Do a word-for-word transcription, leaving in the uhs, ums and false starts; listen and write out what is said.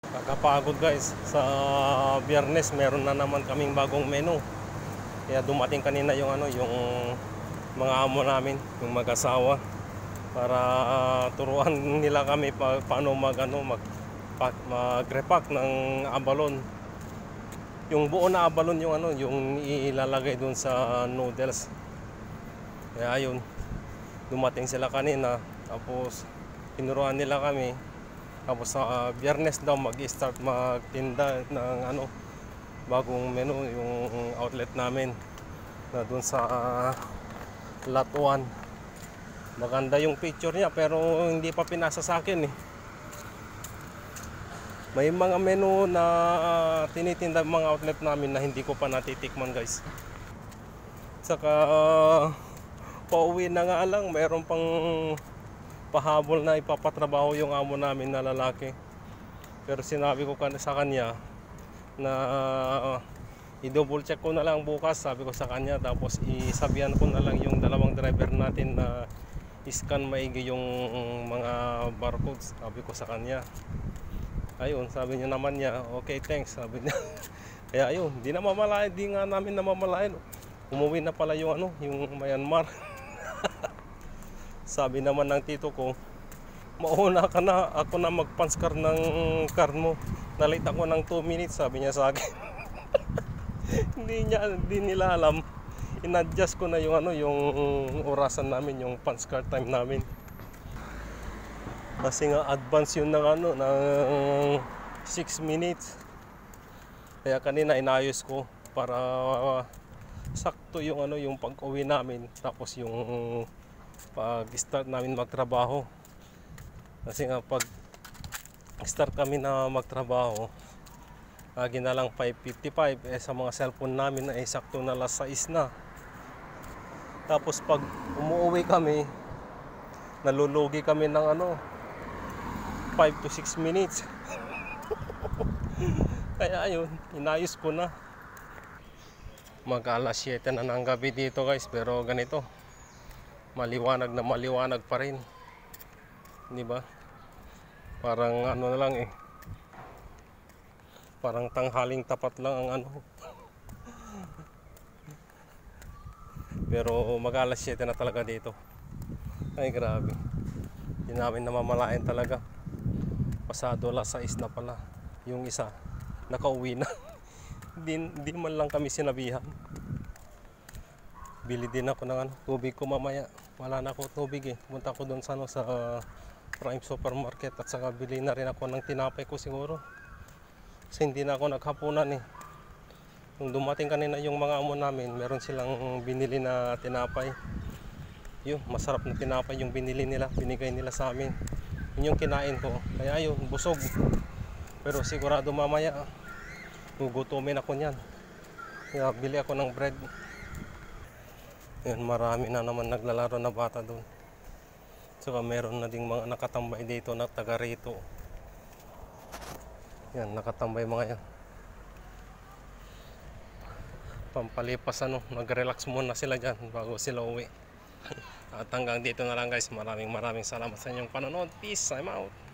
Kakapagod guys, sa Biyernes meron na naman kaming bagong menu. Kaya dumating kanina yung ano, yung mga amo namin, yung mag-asawa, para uh, turuan nila kami pa, paano mag ano, mag mag-repack ng abalon. Yung buo na abalon yung ano, yung ilalagay dun sa noodles. Kaya ayun, dumating sila kanina, tapos tinuruan nila kami. Tapos sa uh, Biyernes daw mag-start magtinda ng ano, bagong menu, yung outlet namin na dun sa uh, Lot one. Maganda yung picture niya pero hindi pa pinasa sa akin eh. May mga menu na uh, tinitinda mga outlet namin na hindi ko pa natitikman guys. Saka uh, pauwi na nga lang, mayroon pang pahabol na ipapatrabaho yung amo namin na lalaki. Pero sinabi ko sa kanya na uh, i-double check ko na lang bukas, sabi ko sa kanya. Tapos isabihan ko na lang yung dalawang driver natin na iscan maigi yung mga barcodes, sabi ko sa kanya. Ayun, sabi niya naman niya, okay thanks, sabi niya. Kaya ayun, di na mamalayan, di nga namin na mamalayan. Umuwi na pala yung ano, yung Myanmar. Sabi naman ng tito ko, mauna ka na, ako na magpanskar ng car mo. Nalit ako ng two minutes, sabi niya sa akin. Hindi niya, hindi nila alam. In-adjust ko na yung ano, yung orasan namin, yung panskar time namin. Kasi nga advance yun ng ano, ng six minutes. Kaya kanina inayos ko para uh, sakto yung ano, yung pag-uwi namin, tapos yung pag-start namin magtrabaho. Kasi nga pag start kami na magtrabaho, lagi na lang five fifty-five, eh sa mga cellphone namin ay sakto na alas sais na. Tapos pag umuwi kami, nalulugi kami ng ano, five to six minutes. Kaya ayun, inayos ko na. Mag alas siyete na ng gabi dito guys, pero ganito, maliwanag na maliwanag pa rin, di ba? Parang ano na lang eh, parang tanghaling tapat lang ang ano. Pero mag alas siyete na talaga dito. Ay grabe, hindi namin namamalayan talaga. Pasado alas sais na pala. Yung isa nakauwi na. Hindi, hindi man lang kami sinabihan. Bili din ako ng ano, tubig ko mamaya. Wala na ako tubig eh. Punta ko doon sa, ano, sa uh, Prime Supermarket at saka bili na rin ako ng tinapay ko siguro. Kasi hindi na ako naghapunan eh. Nung dumating kanina yung mga amo namin, meron silang binili na tinapay. Yun, masarap na tinapay yung binili nila, binigay nila sa amin. Yun yung kinain ko. Kaya ayun, busog. Pero sigurado mamaya gugutumin ako niyan. Kaya bili ako ng bread. Yan, marami na naman naglalaro na bata doon. Saka meron na ding mga nakatambay dito na taga rito. Yan, nakatambay mga yan. Pampalipas ano, nag-relax muna sila dyan bago sila uwi. At hanggang dito na lang guys. Maraming maraming salamat sa inyong panonood. Peace, I'm out.